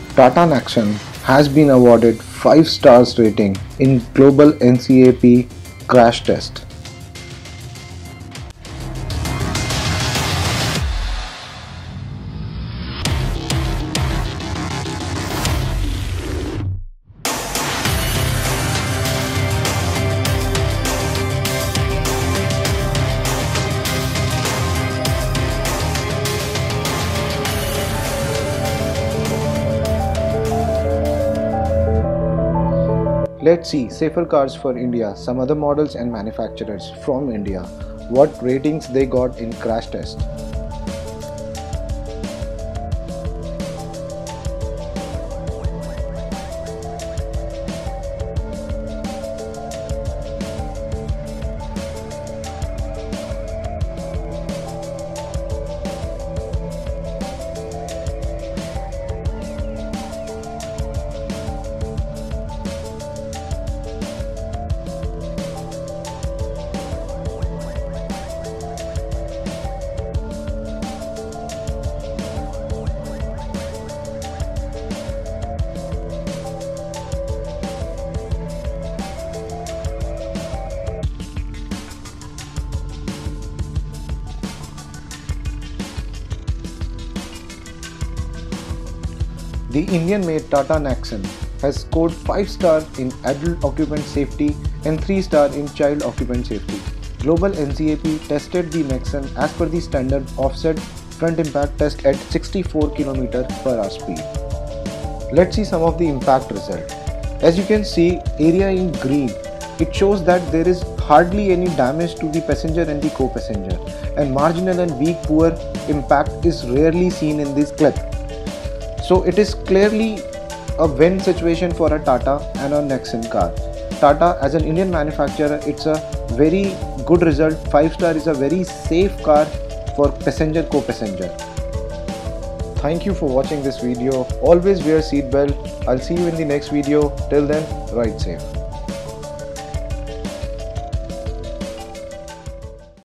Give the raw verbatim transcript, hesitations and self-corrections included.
Tata Nexon has been awarded five stars rating in global N C A P crash test. Let's see safer cars for India, some other models and manufacturers from India, what ratings they got in crash test. The Indian-made Tata Nexon has scored five stars in adult occupant safety and three stars in child occupant safety. Global N C A P tested the Nexon as per the standard offset front impact test at sixty-four kilometers per hour speed. Let's see some of the impact result. As you can see, area in green, it shows that there is hardly any damage to the passenger and the co-passenger, and marginal and weak poor impact is rarely seen in this clip. So it is clearly a win situation for a Tata and a Nexon car. Tata, as an Indian manufacturer, it's a very good result. five star is a very safe car for passenger co-passenger. Thank you for watching this video. Always wear seatbelt. I'll see you in the next video. Till then, ride safe.